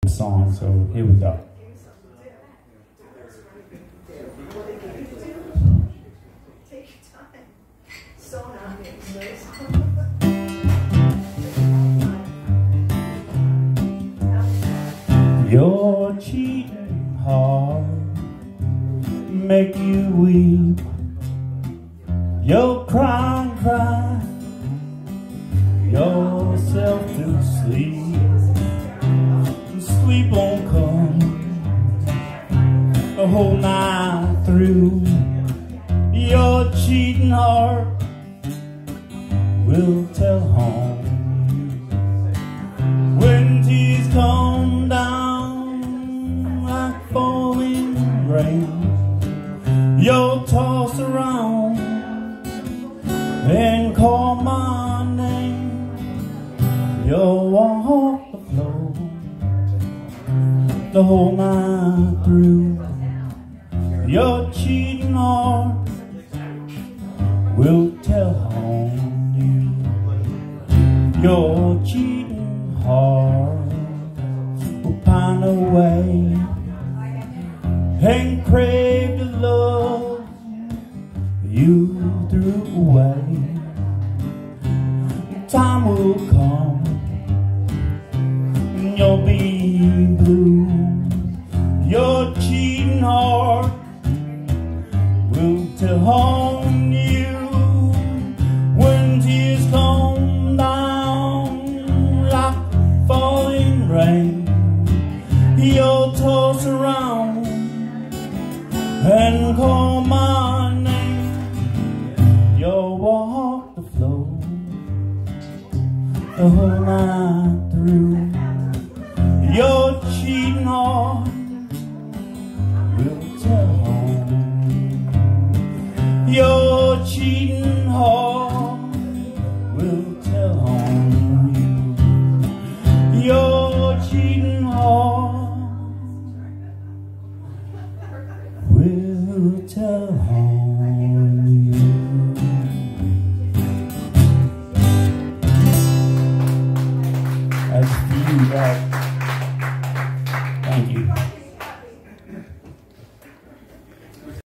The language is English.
song, so here we go. Your cheating heart make you weep. You'll cry and cry yourself to sleep. Sleep won't come the whole night through. Your cheating heart will tell home when tears come down like falling rain. You'll toss around and call my name. You'll walk the floor the whole night through. Your cheating heart will tell on you. Your cheating heart will pine away and crave the love you threw away. Time will come and you'll be blue. Your cheating heart will tell on you when tears come down like falling rain. You'll toss around and call my name. You'll walk the floor the whole night through. Your cheating heart will tell on. Your cheating heart will tell on you. Your cheating heart will tell on you. That's you, right?